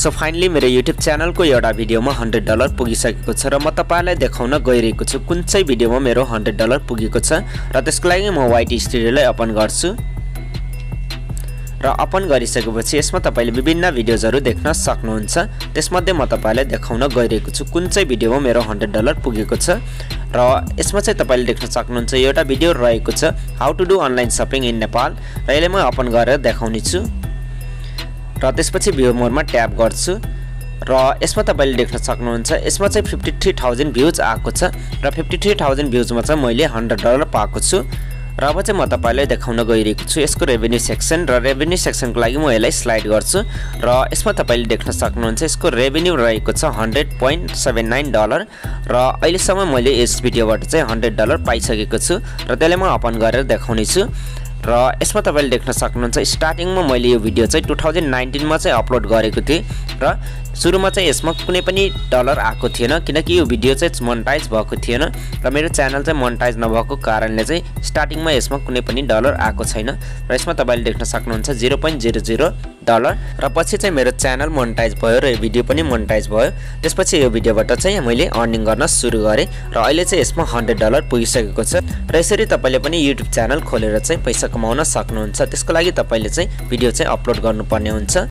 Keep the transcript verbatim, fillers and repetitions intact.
So finally मेरो YouTube च्यानलको एउटा भिडियोमा हन्ड्रेड डलर पुगिसकेको छ र म तपाईलाई देखाउन गइरहेको छु कुन चाहिँ भिडियोमा मेरो हन्ड्रेड डलर पुगेको छ र त्यसको लागि म वाइटी स्टुडियोलाई ओपन गर्छु र ओपन गरिसकेपछि यसमा तपाईले विभिन्न भिडियोजहरु देख्न सक्नुहुन्छ। त्यसमध्ये म तपाईलाई देखाउन गइरहेको छु कुन चाहिँ भिडियोमा मेरो हन्ड्रेड डलर पुगेको छ र यसमा चाहिँ तपाईले देख्न सक्नुहुन्छ एउटा भिडियो रहेको छ how to do online shopping in Nepal र यसले म ओपन गरेर देखाउने छु र त्यसपछि भ्यू मोडमा ट्याप गर्छु र यसमा तपाईले देख्न सक्नुहुन्छ यसमा चाहिँ फिफ्टी थ्री थाउजन्ड भ्यूज आएको छ र फिफ्टी थ्री थाउजन्ड भ्यूजमा चाहिँ मैले हन्ड्रेड डलर पाएको छु र अब चाहिँ म तपाईलाई देखाउन गइरहेको छु यसको रेभेन्यू सेक्सन र रेभेन्यू सेक्सनको लागि म यसलाई स्लाइड गर्छु र यसमा तपाईले देख्न सक्नुहुन्छ यसको रेभेन्यू रहेको छ hundred point seven nine dollar र अहिलेसम्म मैले यस भिडियोबाट चाहिँ हन्ड्रेड डलर पाइसकेको छु र त्यसले म ओपन गरेर देखाउने छु र यसमा तपाईले देख्न सक्नुहुन्छ स्टार्टिङमा मैले यो भिडियो चाहिँ टु थाउजन्ड नाइन्टिन मा चाहिँ अपलोड गरेको थिएँ र सुरुमा चाहिँ यसमा कुनै पनि डलर आएको थिएन किनकि यो भिडियो चाहिँ मोनेटाइज भएको थिएन र मेरो च्यानल चाहिँ मोनेटाइज नभएको कारणले चाहिँ स्टार्टिङमा यसमा कुनै पनि डलर आएको छैन र यसमा तपाईले देख्न सक्नुहुन्छ zero point zero zero dollar र पछि चाहिँ मेरो च्यानल मोनेटाइज भयो र यो भिडियो पनि मोनेटाइज भयो। त्यसपछि यो भिडियोबाट चाहिँ मैले अर्निङ गर्न सुरु गरेँ र अहिले चाहिँ यसमा हन्ड्रेड डलर पुगिसकेको छ र यसरी तपाईले पनि युट्युब च्यानल खोलेर चाहिँ पैसा कमाउन सक्नुहुन्छ। त्यसको लागि तपाईले चाहिँ भिडियो चाहिँ अपलोड गर्नुपर्ने हुन्छ।